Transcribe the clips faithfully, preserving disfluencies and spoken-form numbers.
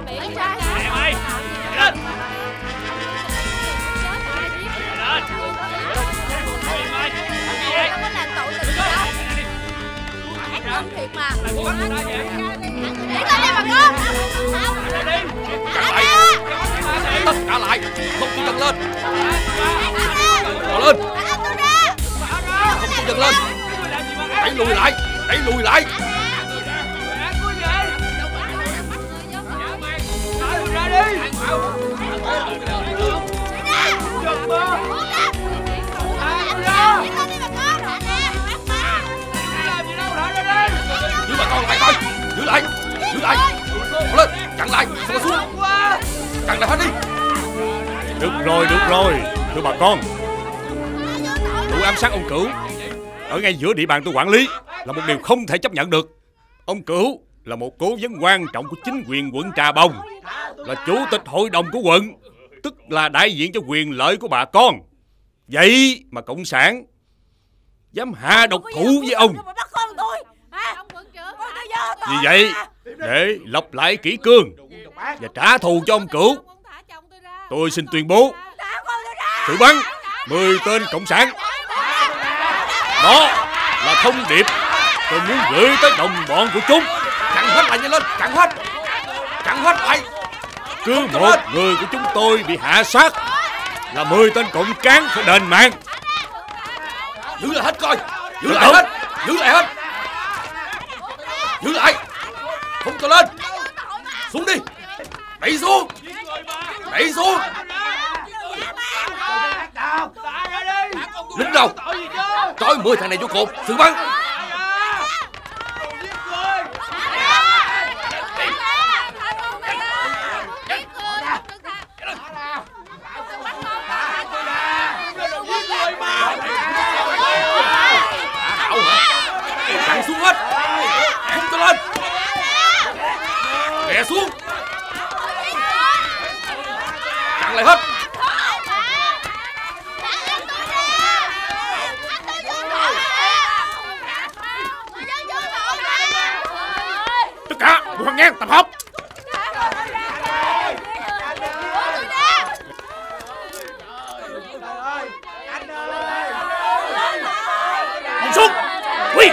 Nè mày, lên. Lên. Đâu có làm tội tình gì đâu. Ác nhân thiệt mà. Để tao đi bà con. Tất cả lại, không chịu dâng lên. Bỏ lên. Không chịu dâng lên. Đẩy lùi lại, đẩy lùi lại. Giữ bà con lại coi. Giữ lại, giữ lại. Bỏ lên, chặn lại, không có xuống. Chặn lại hết đi. Được rồi, được rồi. Thưa bà con, vụ ám sát ông Cửu ở ngay giữa địa bàn tôi quản lý là một điều không thể chấp nhận được. Ông Cửu là một cố vấn quan trọng của chính quyền quận Trà Bồng, là chủ tịch hội đồng của quận, tức là đại diện cho quyền lợi của bà con. Vậy mà cộng sản dám hạ độc thủ với ông. Vì vậy, để lập lại kỷ cương và trả thù cho ông Cửu, tôi xin tuyên bố xử bắn mười tên cộng sản. Đó là thông điệp tôi muốn gửi tới đồng bọn của chúng. Chặn hết lại, nhanh lên, chặn hết. Chặn hết lại. Cứ một người của chúng tôi bị hạ sát là mười tên cộng cán phải đền mạng. Giữ lại hết coi. Giữ lại hết. Giữ lại hết. Giữ lại. Không cho lên. Xuống đi. Đẩy xuống. Đẩy xuống. Lính đâu? Trói mười thằng này vô cột, xử bắn. Chặn xuống hết. Không cho lên. Đè xuống. Chặn lại hết. Tất cả một hàng ngang tập hợp. Nhìn xuống. Quy.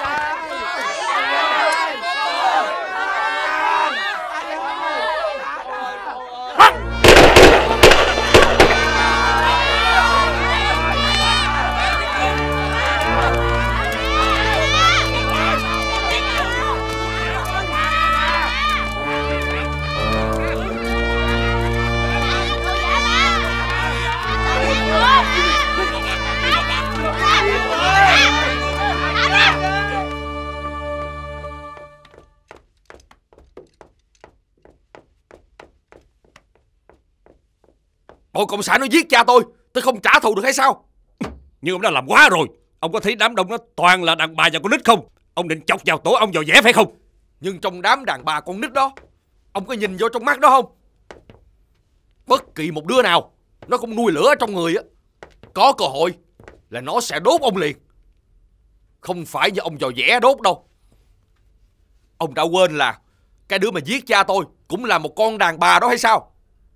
Bọn cộng sản nó giết cha tôi, tôi không trả thù được hay sao? Nhưng ông đã làm quá rồi. Ông có thấy đám đông nó toàn là đàn bà và con nít không? Ông định chọc vào tổ ông vào vẽ phải không? Nhưng trong đám đàn bà con nít đó, ông có nhìn vô trong mắt đó không? Bất kỳ một đứa nào nó không nuôi lửa ở trong người á, có cơ hội là nó sẽ đốt ông liền. Không phải như ông vào vẽ đốt đâu. Ông đã quên là cái đứa mà giết cha tôi cũng là một con đàn bà đó hay sao?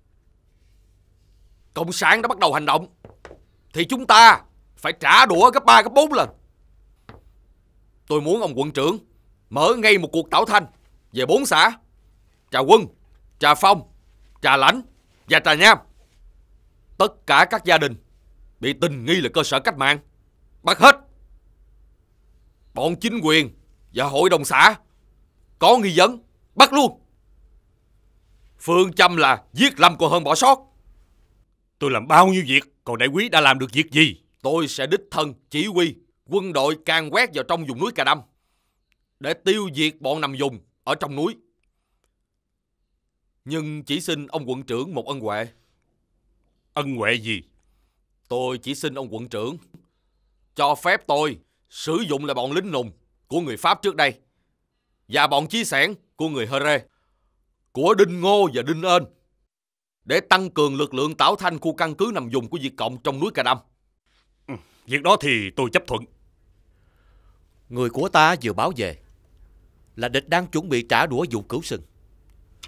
Cộng sản đã bắt đầu hành động thì chúng ta phải trả đũa gấp ba gấp bốn lần. Tôi muốn ông quận trưởng mở ngay một cuộc tảo thanh về bốn xã: Trà Quân, Trà Phong, Trà Lãnh và Trà Nham. Tất cả các gia đình bị tình nghi là cơ sở cách mạng bắt hết. Bọn chính quyền và hội đồng xã có nghi vấn bắt luôn. Phương châm là giết lầm còn hơn bỏ sót. Tôi làm bao nhiêu việc, còn đại quý đã làm được việc gì? Tôi sẽ đích thân chỉ huy quân đội can quét vào trong vùng núi Cà Đâm để tiêu diệt bọn nằm vùng ở trong núi. Nhưng chỉ xin ông quận trưởng một ân huệ. Ân huệ gì? Tôi chỉ xin ông quận trưởng cho phép tôi sử dụng lại bọn lính nùng của người Pháp trước đây và bọn chí sẻn của người Hơ Rê, của Đinh Ngô và Đinh Ên, để tăng cường lực lượng tảo thanh khu căn cứ nằm vùng của Việt Cộng trong núi Cà Đâm. Ừ, việc đó thì tôi chấp thuận. Người của ta vừa báo về là địch đang chuẩn bị trả đũa vụ Cửu Sừng.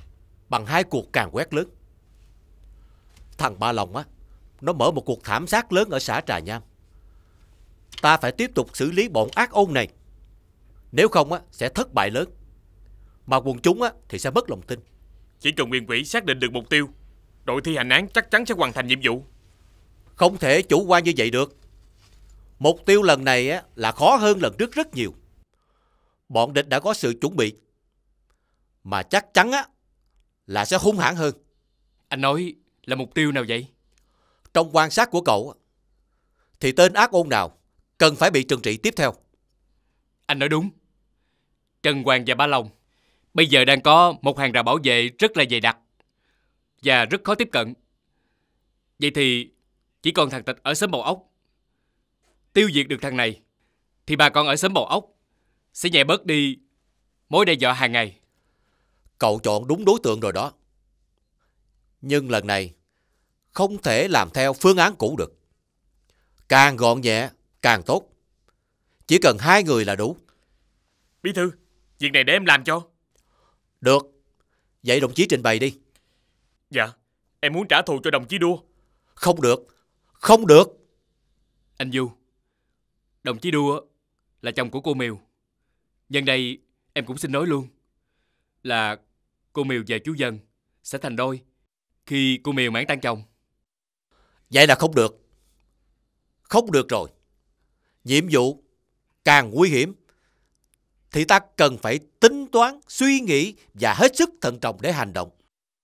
bằng hai cuộc càn quét lớn. Thằng Ba Lòng á, nó mở một cuộc thảm sát lớn ở xã Trà Nham. Ta phải tiếp tục xử lý bọn ác ôn này. Nếu không á, sẽ thất bại lớn. Mà quần chúng á, thì sẽ mất lòng tin. Chỉ cần Nguyên Quỷ xác định được mục tiêu, đội thi hành án chắc chắn sẽ hoàn thành nhiệm vụ. Không thể chủ quan như vậy được. Mục tiêu lần này á, là khó hơn lần trước rất nhiều. Bọn địch đã có sự chuẩn bị, mà chắc chắn á, là sẽ hung hãn hơn. Anh nói là mục tiêu nào vậy? Trong quan sát của cậu thì tên ác ôn nào cần phải bị trừng trị tiếp theo? Anh nói đúng. Trần Hoàng và Ba Lòng bây giờ đang có một hàng rào bảo vệ rất là dày đặc và rất khó tiếp cận. Vậy thì chỉ còn thằng Tịch ở xóm Bầu Ốc. Tiêu diệt được thằng này thì bà con ở xóm Bầu Ốc sẽ nhẹ bớt đi mối đe dọa hàng ngày. Cậu chọn đúng đối tượng rồi đó. Nhưng lần này không thể làm theo phương án cũ được. Càng gọn nhẹ càng tốt. Chỉ cần hai người là đủ. Bí thư, việc này để em làm cho. Được. Vậy đồng chí trình bày đi. Dạ, em muốn trả thù cho đồng chí Đua. Không được. Không được. Anh Du, đồng chí Đua là chồng của cô Miều. Nhân đây em cũng xin nói luôn là cô Miều và chú Dân sẽ thành đôi khi cô Miều mãn tan chồng. Vậy là không được. Không được rồi. Nhiệm vụ càng nguy hiểm thì ta cần phải tính toán, suy nghĩ và hết sức thận trọng để hành động.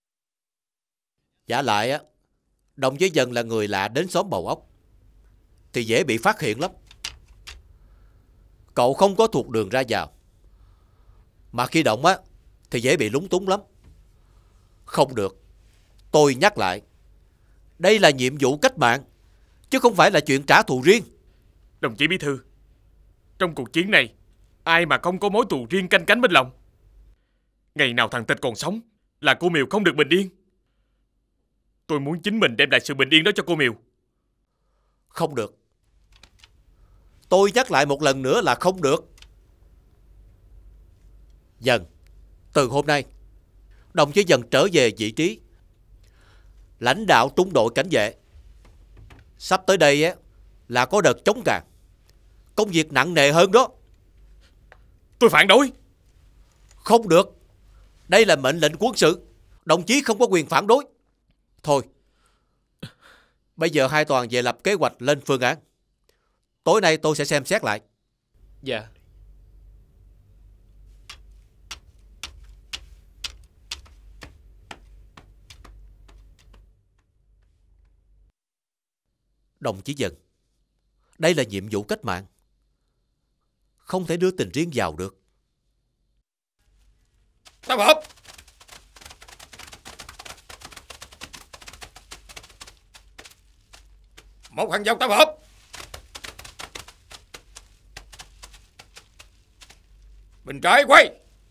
Giả lại á, đồng chí Dân là người lạ đến xóm Bầu Ốc thì dễ bị phát hiện lắm. Cậu không có thuộc đường ra vào, mà khi động á thì dễ bị lúng túng lắm. Không được. Tôi nhắc lại, đây là nhiệm vụ cách mạng, chứ không phải là chuyện trả thù riêng. Đồng chí Bí thư, trong cuộc chiến này, ai mà không có mối thù riêng canh cánh bên lòng. Ngày nào thằng Tịch còn sống là cô Miều không được bình yên. Tôi muốn chính mình đem lại sự bình yên đó cho cô Miều. Không được. Tôi nhắc lại một lần nữa là không được. Dần, từ hôm nay, đồng chí Dần trở về vị trí lãnh đạo trung đội cảnh vệ. Sắp tới đây á, là có đợt chống càn. Công việc nặng nề hơn đó. Tôi phản đối. Không được. Đây là mệnh lệnh quân sự. Đồng chí không có quyền phản đối. Thôi, bây giờ hai toàn về lập kế hoạch lên phương án. Tối nay tôi sẽ xem xét lại. Dạ. Đồng chí Dần, đây là nhiệm vụ cách mạng, không thể đưa tình riêng vào được. Tập hợp. Một hàng dòng tập hợp. Bên trái quay.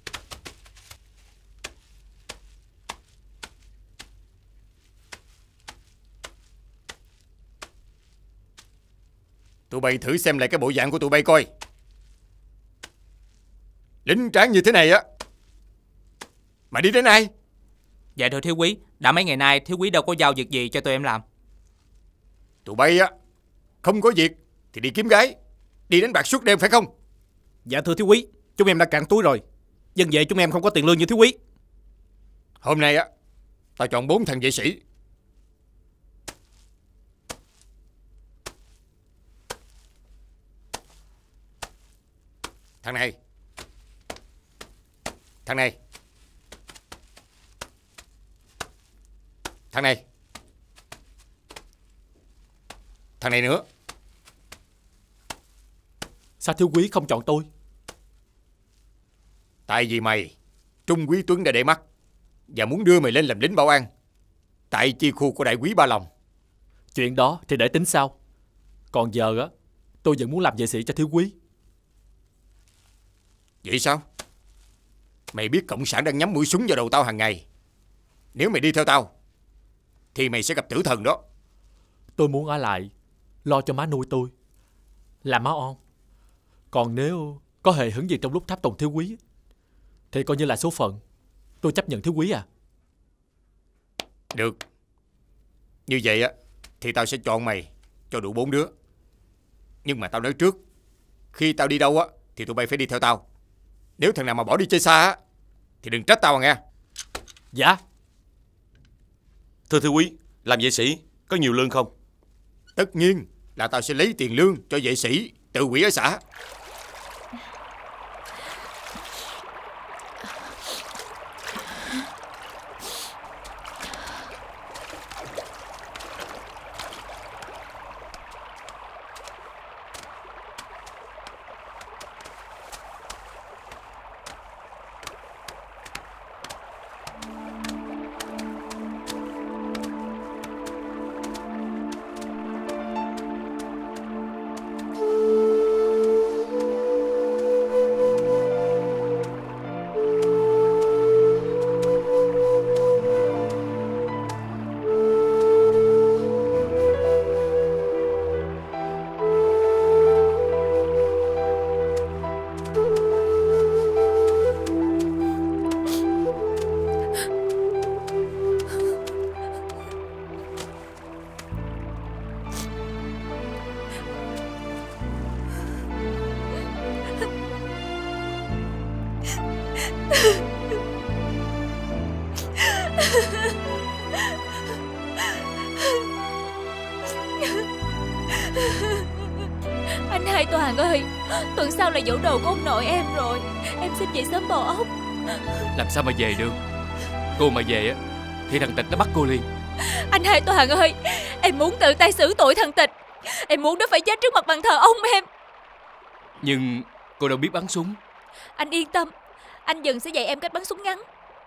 Tụi bay thử xem lại cái bộ dạng của tụi bay coi. Lính tráng như thế này á mà đi đến ai? Dạ thưa thiếu quý, đã mấy ngày nay thiếu quý đâu có giao việc gì cho tụi em làm. Tụi bay á không có việc thì đi kiếm gái, đi đánh bạc suốt đêm phải không? Dạ thưa thiếu quý, chúng em đã cạn túi rồi. Dân vệ chúng em không có tiền lương như thiếu quý. Hôm nay á tao chọn bốn thằng vệ sĩ. Thằng này, thằng này, thằng này, thằng này nữa. Sao thiếu quý không chọn tôi? Tại vì mày Trung Quý Tuấn đã để mắt và muốn đưa mày lên làm lính bảo an tại chi khu của đại quý Ba Lòng. Chuyện đó thì để tính sau. Còn giờ á, tôi vẫn muốn làm vệ sĩ cho thiếu quý. Vậy sao? Mày biết cộng sản đang nhắm mũi súng vào đầu tao hàng ngày. Nếu mày đi theo tao thì mày sẽ gặp tử thần đó. Tôi muốn ở lại lo cho má nuôi tôi, làm má on. Còn nếu có hề hứng gì trong lúc tháp tùng thiếu quý thì coi như là số phận. Tôi chấp nhận thiếu quý à. Được. Như vậy á thì tao sẽ chọn mày cho đủ bốn đứa. Nhưng mà tao nói trước, khi tao đi đâu á thì tụi bay phải đi theo tao. Nếu thằng nào mà bỏ đi chơi xa á thì đừng trách tao à nghe. Dạ. Thưa thiếu úy, làm vệ sĩ có nhiều lương không? Tất nhiên là tao sẽ lấy tiền lương cho vệ sĩ tự quỹ ở xã. Anh Hai Toàn ơi, tuần sau là giỗ đồ của ông nội em rồi. Em xin về sớm Bò Ốc. Làm sao mà về được? Cô mà về á thì thằng Tịch nó bắt cô liền. Anh Hai Toàn ơi, em muốn tự tay xử tội thằng Tịch. Em muốn nó phải chết trước mặt bàn thờ ông em. Nhưng cô đâu biết bắn súng. Anh yên tâm, anh dần sẽ dạy em cách bắn súng ngắn.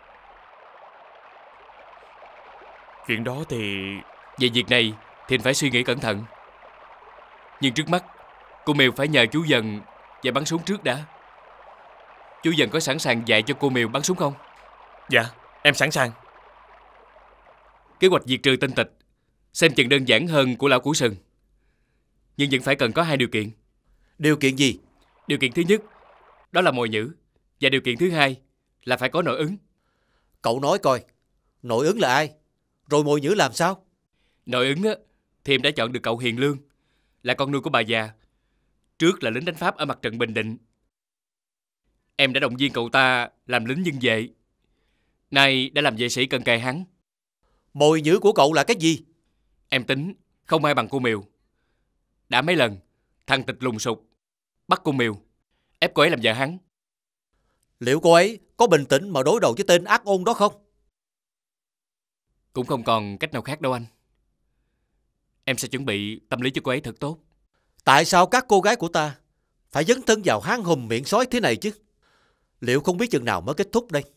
Chuyện đó thì... Về việc này thì anh phải suy nghĩ cẩn thận. Nhưng trước mắt cô Mèo phải nhờ chú Dần dạy bắn súng trước đã. Chú Dần có sẵn sàng dạy cho cô Mèo bắn súng không? Dạ, em sẵn sàng. Kế hoạch diệt trừ tên Tịch xem chừng đơn giản hơn của lão Củ Sừng, nhưng vẫn phải cần có hai điều kiện. Điều kiện gì? Điều kiện thứ nhất đó là mồi nhữ, và điều kiện thứ hai là phải có nội ứng. Cậu nói coi, nội ứng là ai? Rồi mồi nhữ làm sao? Nội ứng á, thì em đã chọn được cậu Hiền Lương, là con nuôi của bà già, trước là lính đánh Pháp ở mặt trận Bình Định. Em đã động viên cậu ta làm lính dân vệ, nay đã làm vệ sĩ cận kề hắn. Mồi nhữ của cậu là cái gì? Em tính không ai bằng cô Mèo. Đã mấy lần thằng Tịch lùng sục bắt cô Mèo, ép cô ấy làm vợ hắn. Liệu cô ấy có bình tĩnh mà đối đầu với tên ác ôn đó không? Cũng không còn cách nào khác đâu anh. Em sẽ chuẩn bị tâm lý cho cô ấy thật tốt. Tại sao các cô gái của ta phải dấn thân vào hang hùm miệng sói thế này chứ? Liệu không biết chừng nào mới kết thúc đây?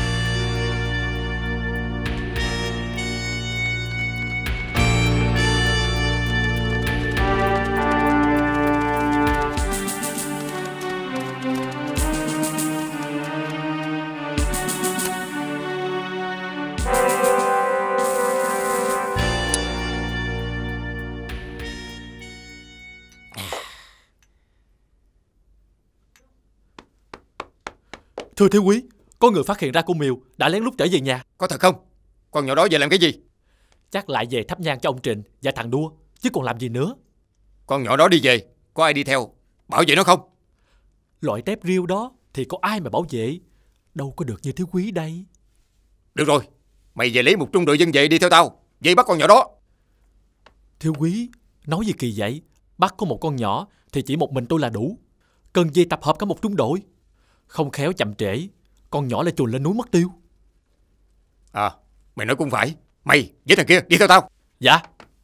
Thưa thiếu úy, có người phát hiện ra cô Mèo đã lén lút trở về nhà. Có thật không? Con nhỏ đó về làm cái gì? Chắc lại về thắp nhang cho ông Trịnh và thằng Đua, chứ còn làm gì nữa. Con nhỏ đó đi về, có ai đi theo bảo vệ nó không? Loại tép riêu đó thì có ai mà bảo vệ, đâu có được như thiếu úy đây. Được rồi, mày về lấy một trung đội dân vệ đi theo tao, dây bắt con nhỏ đó. Thiếu úy, nói gì kỳ vậy? Bắt có một con nhỏ thì chỉ một mình tôi là đủ, cần gì tập hợp cả một trung đội? Không khéo chậm trễ, con nhỏ lại chuồn lên núi mất tiêu. À, mày nói cũng phải. Mày với thằng kia đi theo tao. Dạ.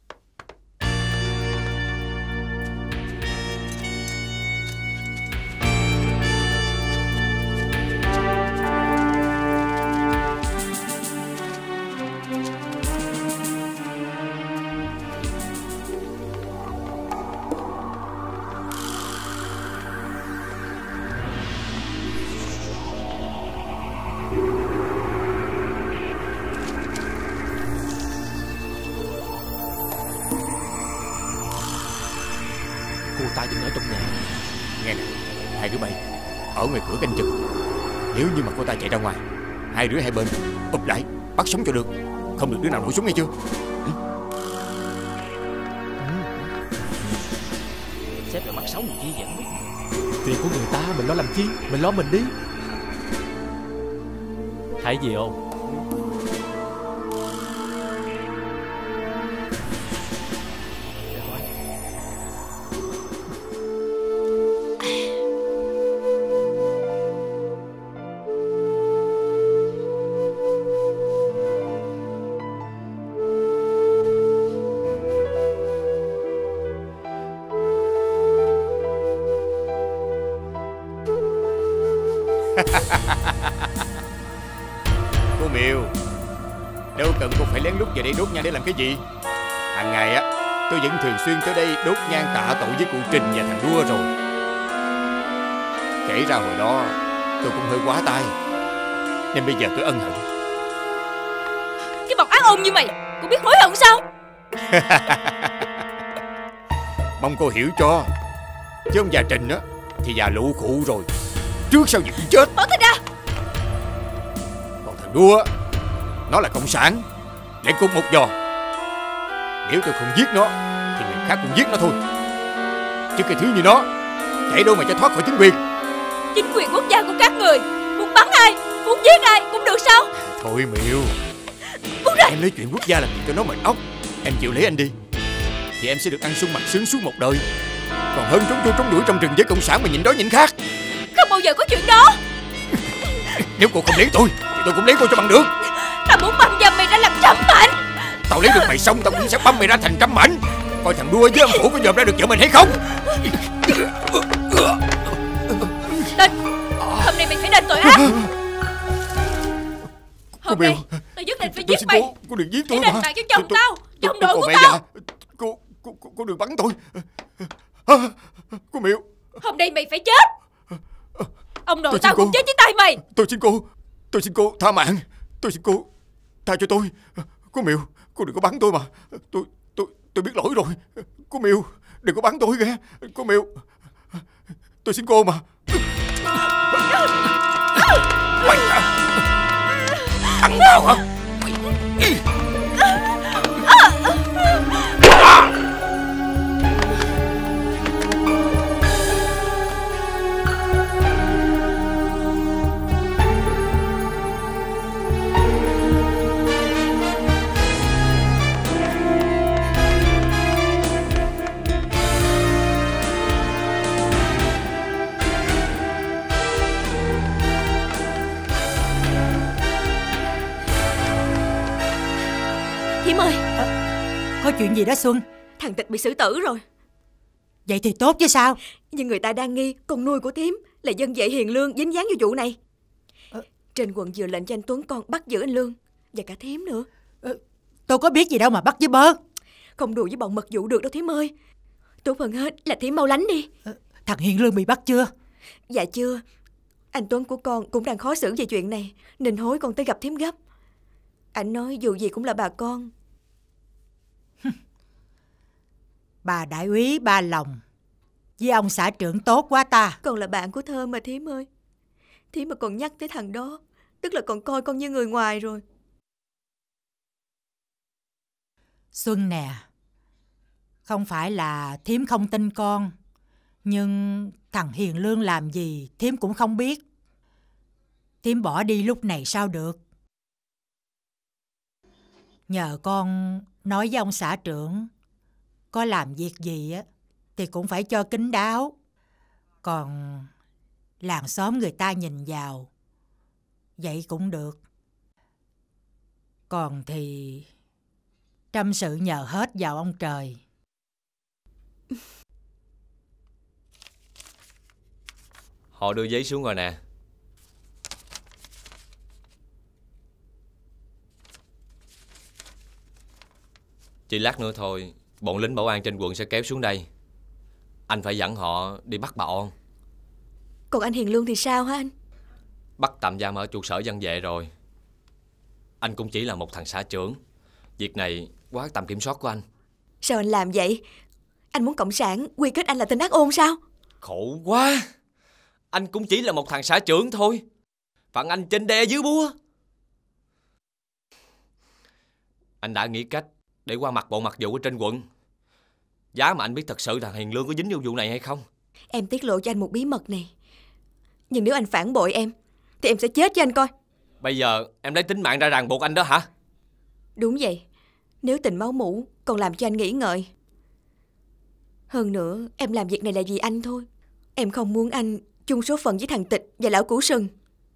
Ta vẫn ở trong nhà. Nghe nè, hai đứa bay ở ngoài cửa canh chừng. Nếu như mà cô ta chạy ra ngoài, hai đứa hai bên ụp lại bắt sống cho được. Không được đứa nào nổi súng nghe chưa? Sếp là mặt xấu gì vậy không biết. Tiền của người ta mình lo làm chi? Mình lo mình đi. Thấy gì không? Cô Miều, đâu cần cô phải lén lút về đây đốt nhang để làm cái gì. Hàng ngày á, tôi vẫn thường xuyên tới đây đốt nhang tạ tội với cụ Trình và thằng Đua rồi. Kể ra hồi đó tôi cũng hơi quá tay, nên bây giờ tôi ân hận. Cái bọn ác ôn như mày cũng biết hối hận sao? Mong cô hiểu cho. Chứ ông già Trình á thì già lụ khụ rồi, trước sau gì cũng chết. Bỏ tay ra. Còn thằng Đua, nó là cộng sản, để cút một giò. Nếu tôi không giết nó thì người khác cũng giết nó thôi. Chứ cái thứ như nó chạy đâu mà cho thoát khỏi chính quyền. Chính quyền quốc gia của các người muốn bắn ai, muốn giết ai cũng được sao? Thôi Miêu, em nói chuyện quốc gia làm gì cho nó mệt óc. Em chịu lấy anh đi thì em sẽ được ăn sung mặc sướng suốt một đời. Còn hơn trốn trốn trốn đuổi trong rừng với cộng sản mà nhịn đói nhịn khát. Không bao giờ có chuyện đó. Nếu cô không lấy tôi thì tôi cũng lấy cô cho bằng được. Tao muốn băm dầm mày ra làm trăm mảnh. Tao lấy được mày xong tao cũng sẽ băm mày ra thành trăm mảnh. Coi thằng Đua với ông Phủ có dòm ra được vợ mình hay không. Đền, hôm nay mày phải đền tội ác. Hôm nay tao nhất định phải giết mày. Cô, cô đừng giết tôi để đền mà. mạng cho chồng tôi, tao, chồng đội của mẹ tao. già. Cô, cô, cô, cô đừng bắn tôi. À, cô Miêu, hôm nay mày phải chết. Ông nội tao cũng chết dưới tay mày. Tôi xin cô, tôi xin cô tha mạng. Tôi xin cô tha cho tôi. Cô Miêu, cô đừng có bắn tôi mà. Tôi, tôi, tôi biết lỗi rồi. Cô Miêu, đừng có bắn tôi nghe. Cô Miêu, tôi xin cô mà. Mày hả? Thằng nào hả? Thiểm ơi, à, có chuyện gì đó Xuân? Thằng Tịch bị xử tử rồi. Vậy thì tốt chứ sao? Nhưng người ta đang nghi con nuôi của Thiểm là dân vệ hiền lương dính dáng vô vụ này. à, Trên quận vừa lệnh cho anh Tuấn con bắt giữ anh Lương và cả Thiểm nữa. à, Tôi có biết gì đâu mà bắt với bơ. Không đùa với bọn mật vụ được đâu Thiểm ơi. Tốt hơn hết là Thiểm mau lánh đi. à, Thằng Hiền Lương bị bắt chưa? Dạ chưa. Anh Tuấn của con cũng đang khó xử về chuyện này, nên hối con tới gặp Thiểm gấp. Anh nói dù gì cũng là bà con. Bà đại úy Ba Lòng với ông xã trưởng tốt quá ta. Con là bạn của Thơm mà Thiểm ơi. Thiểm mà còn nhắc tới thằng đó, tức là còn coi con như người ngoài rồi. Xuân nè, không phải là Thiểm không tin con, nhưng thằng Hiền Lương làm gì Thiểm cũng không biết. Thiểm bỏ đi lúc này sao được. Nhờ con nói với ông xã trưởng, có làm việc gì á thì cũng phải cho kín đáo. Còn làng xóm người ta nhìn vào, vậy cũng được. Còn thì trăm sự nhờ hết vào ông trời. Họ đưa giấy xuống rồi nè. Chỉ lát nữa thôi, bọn lính bảo an trên quận sẽ kéo xuống đây. Anh phải dẫn họ đi bắt bà On. Còn anh Hiền Lương thì sao hả anh? Bắt tạm giam ở trụ sở dân vệ rồi. Anh cũng chỉ là một thằng xã trưởng. Việc này quá tầm kiểm soát của anh. Sao anh làm vậy? Anh muốn cộng sản quy kết anh là tên ác ôn sao? Khổ quá. Anh cũng chỉ là một thằng xã trưởng thôi. Phận anh trên đe dưới búa. Anh đã nghĩ cách để qua mặt bộ mặt vụ ở trên quận. Giá mà anh biết thật sự thằng Hiền Lương có dính vô vụ này hay không. Em tiết lộ cho anh một bí mật này, nhưng nếu anh phản bội em thì em sẽ chết cho anh coi. Bây giờ em lấy tính mạng ra ràng buộc anh đó hả? Đúng vậy. Nếu tình máu mủ còn làm cho anh nghĩ ngợi. Hơn nữa em làm việc này là vì anh thôi. Em không muốn anh chung số phận với thằng Tịch và lão Củ Sừng.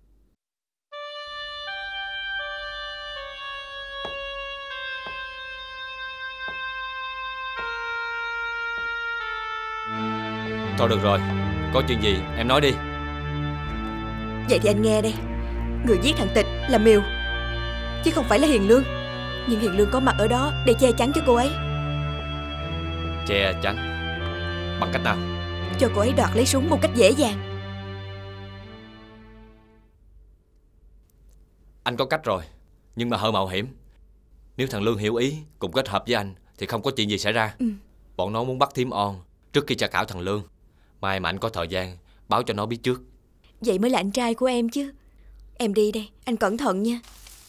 Thôi được rồi, có chuyện gì em nói đi. Vậy thì anh nghe đây. Người giết thằng Tịch là Miều, chứ không phải là Hiền Lương. Nhưng Hiền Lương có mặt ở đó để che chắn cho cô ấy. Che chắn? Bằng cách nào? Cho cô ấy đoạt lấy súng một cách dễ dàng. Anh có cách rồi, nhưng mà hơi mạo hiểm. Nếu thằng Lương hiểu ý cùng kết hợp với anh thì không có chuyện gì xảy ra. ừ. Bọn nó muốn bắt thím On trước khi tra khảo thằng Lương. Mai mà anh có thời gian báo cho nó biết trước. Vậy mới là anh trai của em chứ. Em đi đây, anh cẩn thận nha.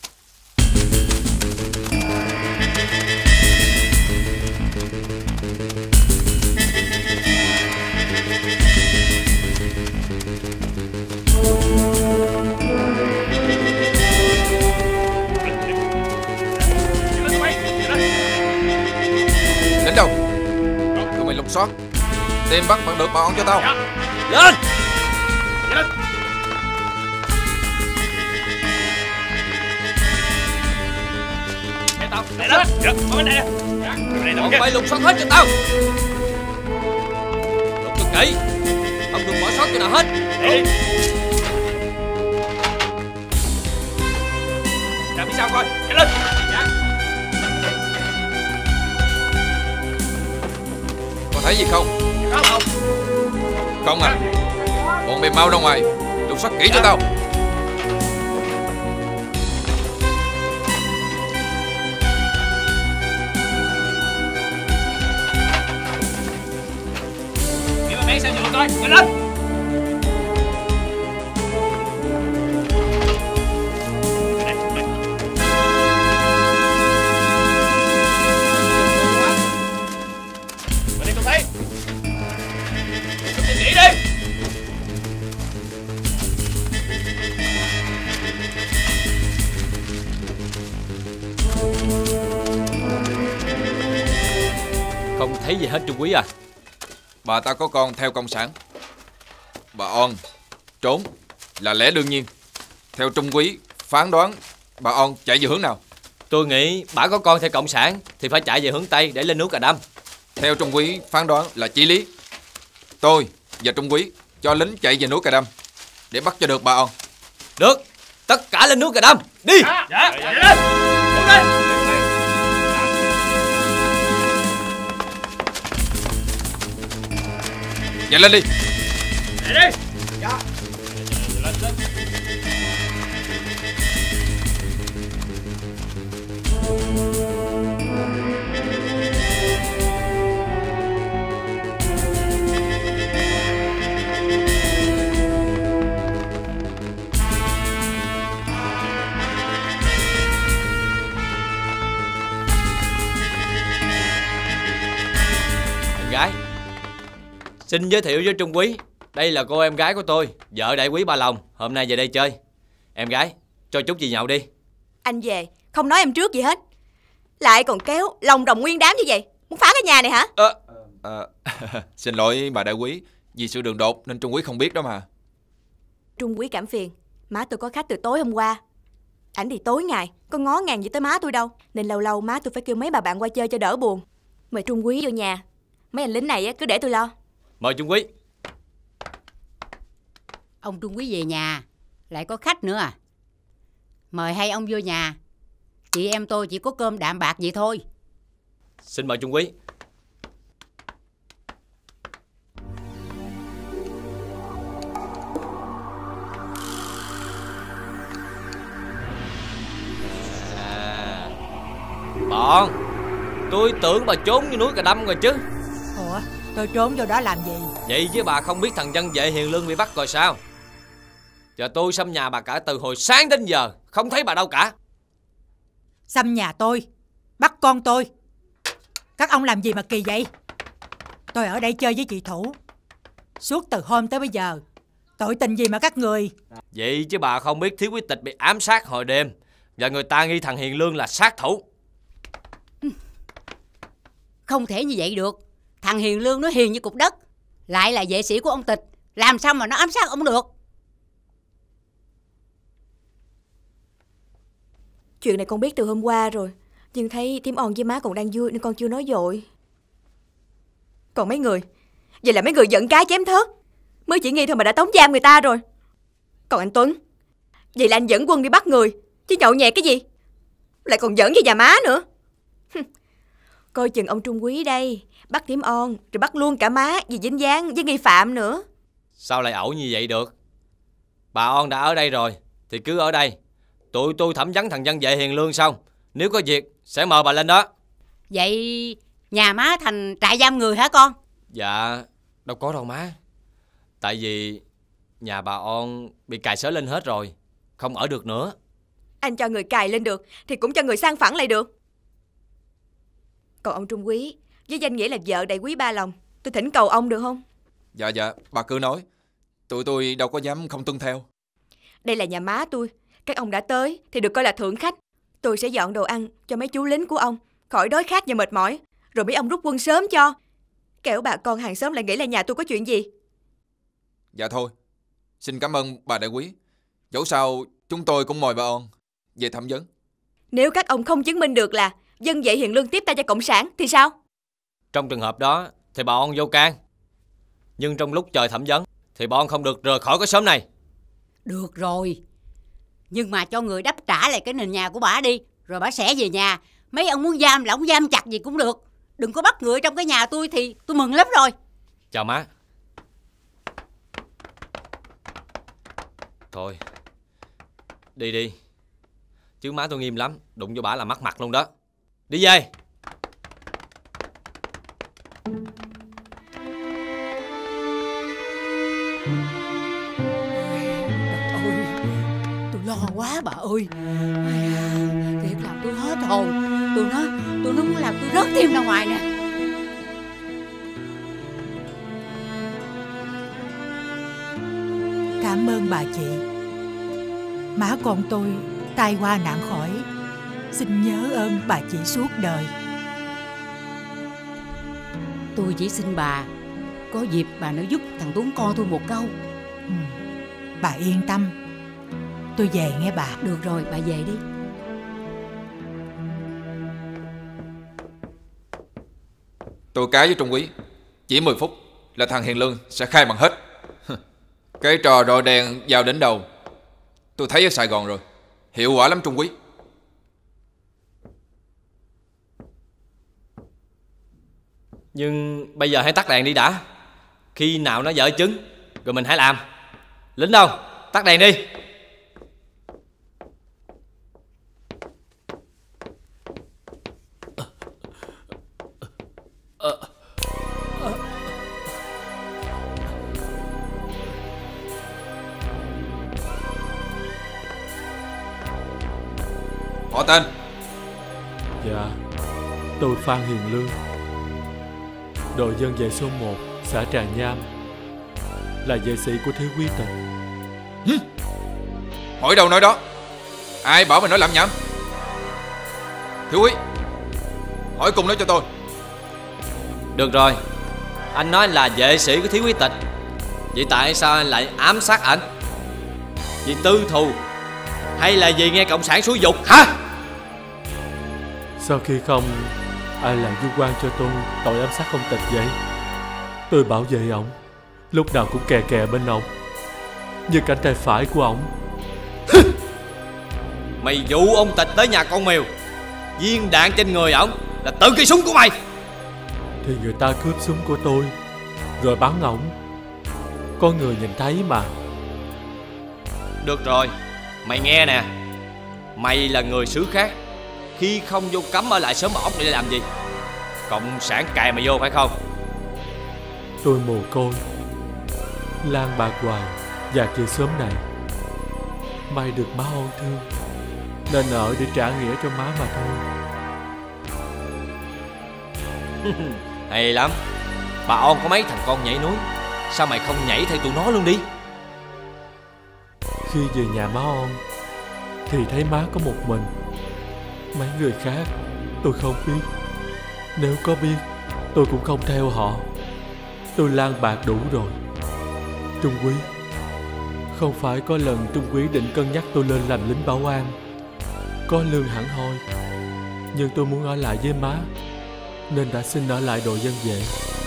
Đến đâu? Tụi mày lục soát tìm bắt bằng được bà On cho tao. Lên! Tao, để đó. Dạ, ở bên này nè. Bọn mày lục soát hết cho tao. Lục cho kỹ, không được bỏ sót cho nào hết. Đi. Làm phía sau coi, chạy lên. Dạ. Có thấy gì không? Có không? Không à. Bọn mày mau ra ngoài lục soát kỹ cho tao. Mẹ xem vừa coi, nhanh lên. Bên đây con thấy. Con nhìn kỹ đi. Không thấy gì hết Trung Quý à? Bà ta có con theo cộng sản. Bà On trốn là lẽ đương nhiên. Theo Trung Quý phán đoán, bà On chạy về hướng nào? Tôi nghĩ bà có con theo cộng sản thì phải chạy về hướng Tây để lên núi Cà Đâm. Theo Trung Quý phán đoán là chí lý. Tôi và Trung Quý cho lính chạy về núi Cà Đâm để bắt cho được bà On. Được, tất cả lên núi Cà Đâm. Đi. Dạ, dạ, dạ lên. Đúng đi. Chạy lên đi. Chạy đi. Dạ. Lên, lên. Em gái, xin giới thiệu với Trung Quý, đây là cô em gái của tôi, vợ đại quý Ba Lòng, hôm nay về đây chơi. Em gái, cho chút gì nhậu đi. Anh về, không nói em trước gì hết. Lại còn kéo lòng đồng nguyên đám như vậy. Muốn phá cái nhà này hả? à, à, Xin lỗi bà đại quý, vì sự đường đột nên Trung Quý không biết đó mà. Trung Quý cảm phiền, má tôi có khách từ tối hôm qua. Ảnh thì tối ngày có ngó ngàng gì tới má tôi đâu, nên lâu lâu má tôi phải kêu mấy bà bạn qua chơi cho đỡ buồn. Mời Trung Quý vô nhà. Mấy anh lính này cứ để tôi lo. Mời Trung Quý. Ông Trung Quý về nhà, lại có khách nữa à? Mời hai ông vô nhà. Chị em tôi chỉ có cơm đạm bạc vậy thôi. Xin mời Trung Quý. À, bọn, tôi tưởng bà trốn như núi Cà Đâm rồi chứ. Ủa, tôi trốn vô đó làm gì? Vậy chứ bà không biết thằng dân vệ Hiền Lương bị bắt rồi sao? Giờ tôi xâm nhà bà cả từ hồi sáng đến giờ, không thấy bà đâu cả. Xâm nhà tôi? Bắt con tôi. Các ông làm gì mà kỳ vậy? Tôi ở đây chơi với chị Thủ suốt từ hôm tới bây giờ. Tội tình gì mà các người? Vậy chứ bà không biết thiếu quý tịch bị ám sát hồi đêm, và người ta nghi thằng Hiền Lương là sát thủ. Không thể như vậy được. Thằng Hiền Lương nó hiền như cục đất, lại là vệ sĩ của ông Tịch, làm sao mà nó ám sát ông được? Chuyện này con biết từ hôm qua rồi, nhưng thấy Tím On với má còn đang vui nên con chưa nói dội. Còn mấy người, vậy là mấy người giận cá chém thớt, mới chỉ nghi thôi mà đã tống giam người ta rồi. Còn anh Tuấn, vậy là anh dẫn quân đi bắt người, chứ nhậu nhẹt cái gì, lại còn dẫn với nhà má nữa. Coi chừng ông Trung Quý đây, bắt Tím On rồi bắt luôn cả má vì dính dáng với nghi phạm nữa. Sao lại ẩu như vậy được? Bà On đã ở đây rồi thì cứ ở đây. Tụi tôi thẩm vấn thằng dân vệ Hiền Lương xong, nếu có việc sẽ mời bà lên đó. Vậy nhà má thành trại giam người hả con? Dạ đâu có đâu má. Tại vì nhà bà On bị cài xới lên hết rồi, không ở được nữa. Anh cho người cài lên được thì cũng cho người sang phẳng lại được. Còn ông Trung Quý, với danh nghĩa là vợ đại quý Ba Lòng, tôi thỉnh cầu ông được không? Dạ dạ, bà cứ nói. Tụi tôi đâu có dám không tuân theo. Đây là nhà má tôi, các ông đã tới thì được coi là thượng khách. Tôi sẽ dọn đồ ăn cho mấy chú lính của ông, khỏi đói khát và mệt mỏi, rồi mấy ông rút quân sớm cho, kẻo bà con hàng xóm lại nghĩ là nhà tôi có chuyện gì. Dạ thôi, xin cảm ơn bà đại quý. Dẫu sao chúng tôi cũng mời bà On về thẩm vấn. Nếu các ông không chứng minh được là dân vệ Hiền Lương tiếp tay cho cộng sản thì sao? Trong trường hợp đó thì bà On vô can. Nhưng trong lúc chờ thẩm vấn thì bà On không được rời khỏi cái xóm này. Được rồi, nhưng mà cho người đắp trả lại cái nền nhà của bà đi, rồi bà sẽ về nhà. Mấy ông muốn giam lỏng giam chặt gì cũng được, đừng có bắt người trong cái nhà tôi thì tôi mừng lắm rồi. Chào má. Thôi đi đi, chứ má tôi nghiêm lắm, đụng vô bả là mất mặt luôn đó. Đi về. Ôi, tôi lo quá bà ơi. Thiệt làm tôi hết hồn. Tôi nói, tôi nó muốn làm tôi rớt tim ra ngoài nè. Cảm ơn bà chị. Má con tôi tai qua nạn khỏi, xin nhớ ơn bà chị suốt đời. Tôi chỉ xin bà, có dịp bà nữa giúp thằng Tuấn con tôi một câu. Ừ, bà yên tâm, tôi về nghe bà. Được rồi, bà về đi. Tôi cá với Trung Quý, chỉ mười phút là thằng Hiền Lương sẽ khai bằng hết. Cái trò rọi đèn vào đến đầu tôi thấy ở Sài Gòn rồi, hiệu quả lắm Trung Quý. Nhưng bây giờ hãy tắt đèn đi đã. Khi nào nó dở trứng rồi mình hãy làm. Lính đâu, tắt đèn đi. Họ tên? Dạ, tôi Phan Hiền Lương, đội dân vệ số một, xã Trà Nham, là vệ sĩ của thiếu quý Tịch. Hứ? Hỏi đâu nói đó, ai bảo mày nói lẩm nhẩm? Thiếu quý, hỏi cùng nói cho tôi. Được rồi, anh nói là vệ sĩ của thiếu quý Tịch, vậy tại sao anh lại ám sát ảnh? Vì tư thù hay là vì nghe cộng sản xúi dục hả? Sau khi không, ai lại vu oan cho tôi tội ám sát ông Tịch vậy? Tôi bảo vệ ổng, lúc nào cũng kè kè bên ổng, như cánh tay phải của ổng. Mày dụ ông Tịch tới nhà con mèo, viên đạn trên người ổng là tự cây súng của mày. Thì người ta cướp súng của tôi rồi bắn ổng, có người nhìn thấy mà. Được rồi, mày nghe nè, mày là người xứ khác, khi không vô cấm ở lại xóm ốc để làm gì? Cộng sản cài mày vô phải không? Tôi mồ côi, lang bạc hoài và chị xóm này. May được má ôn thương nên ở để trả nghĩa cho má mà thôi. Hay lắm. Bà On có mấy thằng con nhảy núi, sao mày không nhảy theo tụi nó luôn đi? Khi về nhà má On thì thấy má có một mình. Mấy người khác tôi không biết. Nếu có biết tôi cũng không theo họ. Tôi lang bạc đủ rồi. Trung Quý, không phải có lần Trung Quý định cân nhắc tôi lên làm lính bảo an, có lương hẳn hoi, nhưng tôi muốn ở lại với má nên đã xin ở lại đội dân vệ.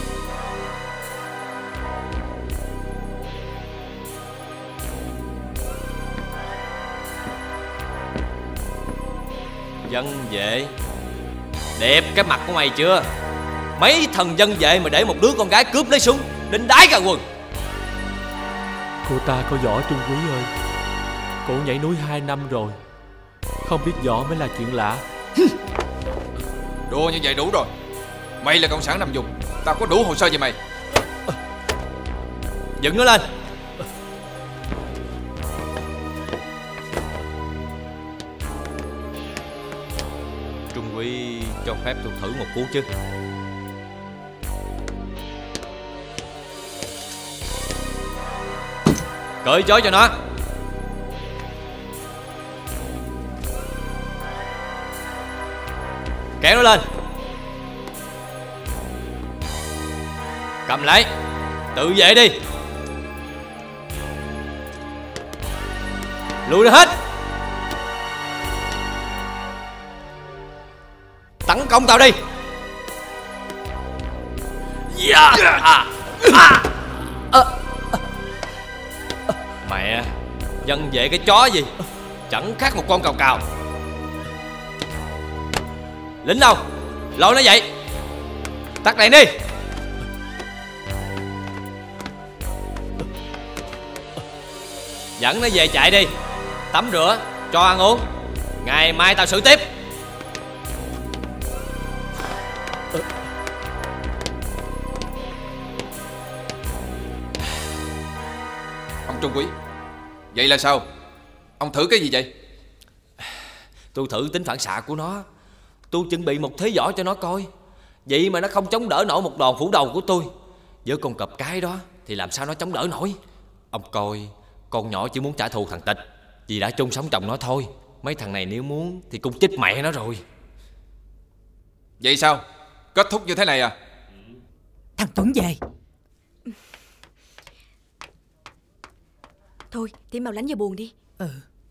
Dân vệ? Đẹp cái mặt của mày chưa? Mấy thần dân vệ mà để một đứa con gái cướp lấy súng, đinh đái cả quần. Cô ta có võ Trung Quý ơi. Cổ nhảy núi hai năm rồi. Không biết võ mới là chuyện lạ. Đùa như vậy đủ rồi. Mày là cộng sản nằm vùng, tao có đủ hồ sơ về mày. Dựng nó lên. Trung Quý cho phép tôi thử một cú chứ? Cởi trói cho nó. Kéo nó lên. Cầm lấy. Tự vệ đi. Lùi ra hết. Tấn công tao đi. Yeah. À. À. À. Mẹ, dân vệ cái chó gì, chẳng khác một con cào cào. Lính đâu, lôi nó dậy. Tắt đèn đi. Dẫn nó về chạy đi. Tắm rửa, cho ăn uống. Ngày mai tao xử tiếp. Ông Trung Quý, vậy là sao? Ông thử cái gì vậy? Tôi thử tính phản xạ của nó. Tôi chuẩn bị một thế võ cho nó coi. Vậy mà nó không chống đỡ nổi một đòn phủ đầu của tôi. Với con cọp cái đó thì làm sao nó chống đỡ nổi. Ông coi, con nhỏ chỉ muốn trả thù thằng Tịch vì đã chung sống chồng nó thôi. Mấy thằng này nếu muốn thì cũng chích mẹ nó rồi. Vậy sao? Kết thúc như thế này à? Thằng Tuấn về. Thôi, Thím mau lánh vô buồn đi. Ừ.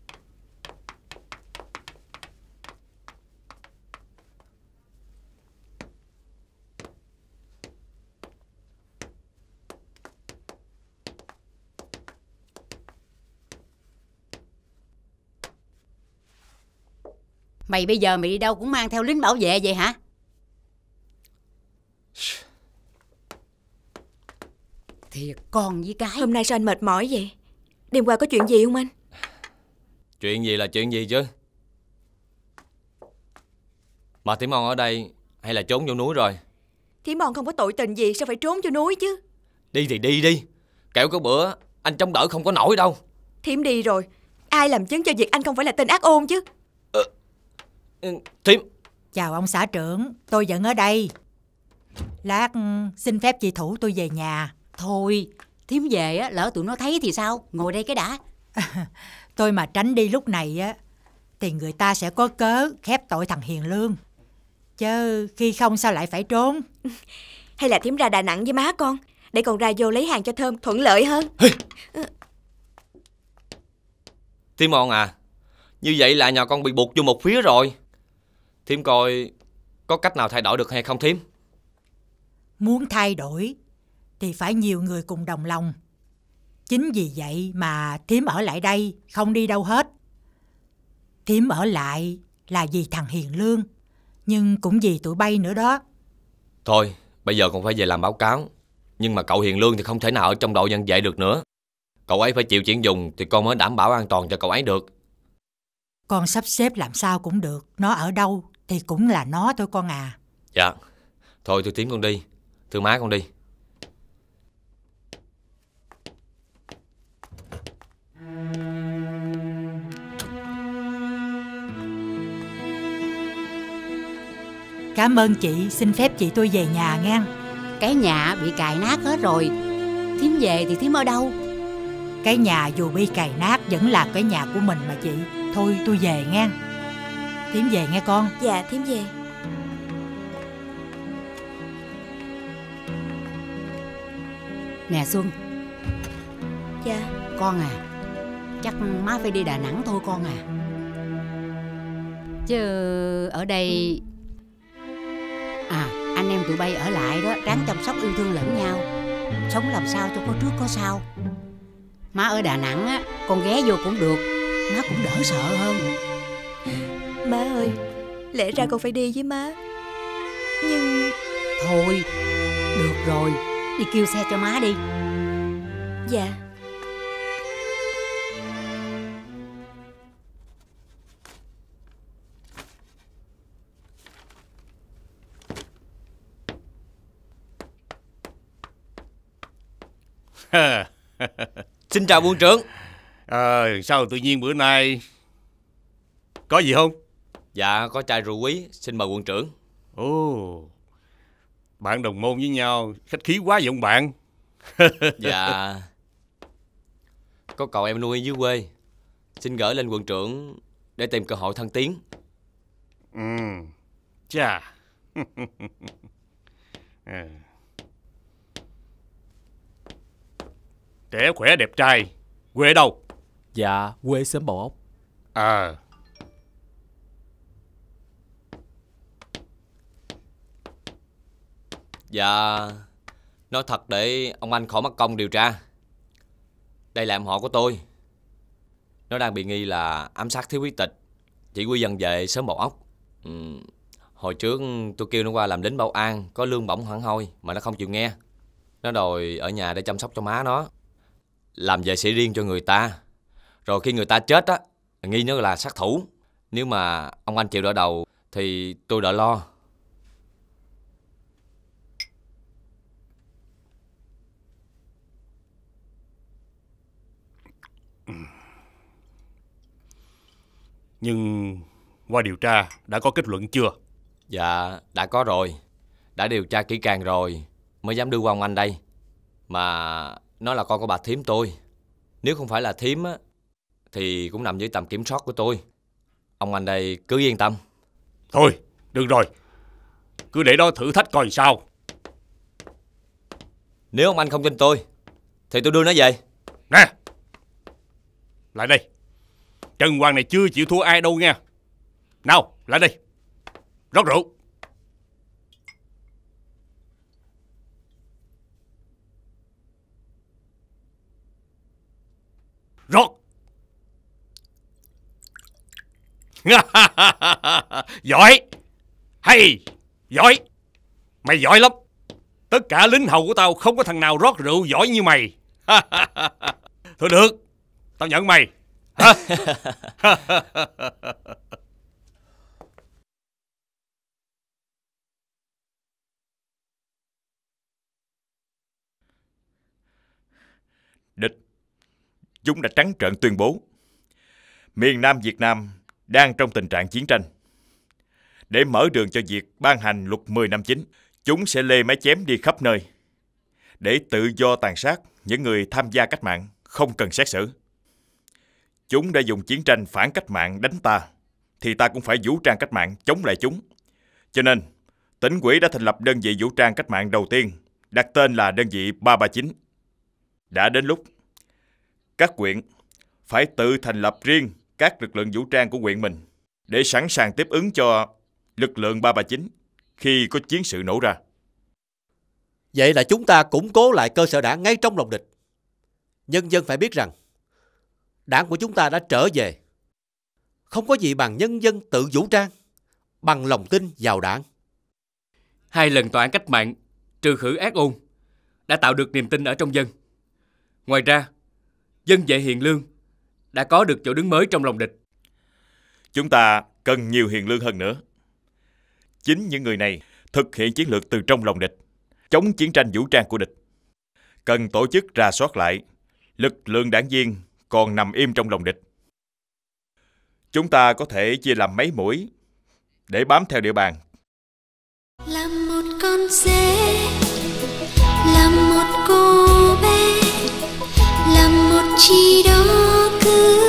Mày bây giờ mày đi đâu cũng mang theo lính bảo vệ vậy hả? Thiệt con với cái. Hôm nay sao anh mệt mỏi vậy? Đêm qua có chuyện gì không anh? Chuyện gì là chuyện gì chứ? Mà Thím On ở đây hay là trốn vô núi rồi? Thím On không có tội tình gì, sao phải trốn cho núi chứ? Đi thì đi đi. Kẻo có bữa anh chống đỡ không có nổi đâu. Thím đi rồi, ai làm chứng cho việc anh không phải là tên ác ôn chứ? Ờ, Thím. Chào ông xã trưởng, tôi vẫn ở đây. Lát xin phép chị Thủ tôi về nhà. Thôi, Thím về á, lỡ tụi nó thấy thì sao? Ngồi đây cái đã. Tôi mà tránh đi lúc này á thì người ta sẽ có cớ khép tội thằng Hiền Lương. Chứ khi không sao lại phải trốn. Hay là Thím ra Đà Nẵng với má con, để còn ra vô lấy hàng cho thơm thuận lợi hơn. Thím On à, như vậy là nhà con bị buộc vô một phía rồi. Thím coi có cách nào thay đổi được hay không Thím? Muốn thay đổi thì phải nhiều người cùng đồng lòng. Chính vì vậy mà Thím ở lại đây, không đi đâu hết. Thím ở lại là vì thằng Hiền Lương, nhưng cũng vì tụi bay nữa đó. Thôi, bây giờ còn phải về làm báo cáo. Nhưng mà cậu Hiền Lương thì không thể nào ở trong đội dân vệ được nữa. Cậu ấy phải chịu chuyển dùng thì con mới đảm bảo an toàn cho cậu ấy được. Con sắp xếp làm sao cũng được. Nó ở đâu thì cũng là nó thôi con à. Dạ. Thôi tôi Thím con đi. Thưa má con đi. Cảm ơn chị, xin phép chị tôi về nhà nghe. Cái nhà bị cài nát hết rồi, thím về thì thím ở đâu? Cái nhà dù bị cài nát vẫn là cái nhà của mình mà chị. Thôi tôi về nghe. Thím về nghe con. Dạ thím về. Nè Xuân. Dạ. Con à, chắc má phải đi Đà Nẵng thôi con à. Chứ ở đây... À, anh em tụi bay ở lại đó, ráng chăm sóc yêu thương lẫn nhau, sống làm sao cho có trước có sau. Má ở Đà Nẵng á, con ghé vô cũng được, má cũng đỡ sợ hơn. Má ơi, lẽ ra con phải đi với má, nhưng... Thôi, được rồi, đi kêu xe cho má đi. Dạ. Xin chào quân trưởng. Ờ, sao tự nhiên bữa nay có gì không? Dạ, có chai rượu quý, xin mời quân trưởng. Ồ, bạn đồng môn với nhau, khách khí quá giọng bạn. Dạ, có cậu em nuôi dưới quê, xin gửi lên quân trưởng để tìm cơ hội thăng tiến. Ừ, chà. À. Trẻ khỏe đẹp trai, quê đâu? Dạ, quê xóm Bầu Ốc. À. Dạ, nói thật để ông anh khỏi mất công điều tra. Đây là em họ của tôi. Nó đang bị nghi là ám sát thiếu úy Tịch, chỉ huy dân vệ xóm Bầu Ốc. ừ, Hồi trước tôi kêu nó qua làm lính bảo an, có lương bổng hẳn hoi, mà nó không chịu nghe. Nó đòi ở nhà để chăm sóc cho má nó, làm vệ sĩ riêng cho người ta. Rồi khi người ta chết á, nghi nó là sát thủ. Nếu mà ông anh chịu đỡ đầu thì tôi đỡ lo. Nhưng qua điều tra đã có kết luận chưa? Dạ, đã có rồi. Đã điều tra kỹ càng rồi mới dám đưa qua ông anh đây. Mà nó là con của bà thím tôi. Nếu không phải là thím á, thì cũng nằm dưới tầm kiểm soát của tôi. Ông anh đây cứ yên tâm. Thôi, được rồi, cứ để đó thử thách coi sao. Nếu ông anh không tin tôi thì tôi đưa nó về. Nè, lại đây. Trần Hoàng này chưa chịu thua ai đâu nha. Nào, lại đây, rót rượu. Rót. Giỏi. Hay. Giỏi. Mày giỏi lắm. Tất cả lính hầu của tao không có thằng nào rót rượu giỏi như mày. Thôi được, tao nhận mày. Địch, chúng đã trắng trợn tuyên bố miền Nam Việt Nam đang trong tình trạng chiến tranh. Để mở đường cho việc ban hành luật mười năm chín, chúng sẽ lê máy chém đi khắp nơi để tự do tàn sát những người tham gia cách mạng không cần xét xử. Chúng đã dùng chiến tranh phản cách mạng đánh ta, thì ta cũng phải vũ trang cách mạng chống lại chúng. Cho nên, tỉnh ủy đã thành lập đơn vị vũ trang cách mạng đầu tiên, đặt tên là đơn vị ba ba chín. Đã đến lúc các huyện phải tự thành lập riêng các lực lượng vũ trang của huyện mình để sẵn sàng tiếp ứng cho lực lượng ba ba chín khi có chiến sự nổ ra. Vậy là chúng ta củng cố lại cơ sở đảng ngay trong lòng địch. Nhân dân phải biết rằng đảng của chúng ta đã trở về. Không có gì bằng nhân dân tự vũ trang, bằng lòng tin vào đảng. Hai lần tòa án cách mạng trừ khử ác ôn đã tạo được niềm tin ở trong dân. Ngoài ra, dân vệ hiền lương đã có được chỗ đứng mới trong lòng địch. Chúng ta cần nhiều hiền lương hơn nữa. Chính những người này thực hiện chiến lược từ trong lòng địch, chống chiến tranh vũ trang của địch. Cần tổ chức rà soát lại lực lượng đảng viên còn nằm im trong lòng địch. Chúng ta có thể chia làm mấy mũi để bám theo địa bàn con dế, làm một cô bé, làm một chi đó cứ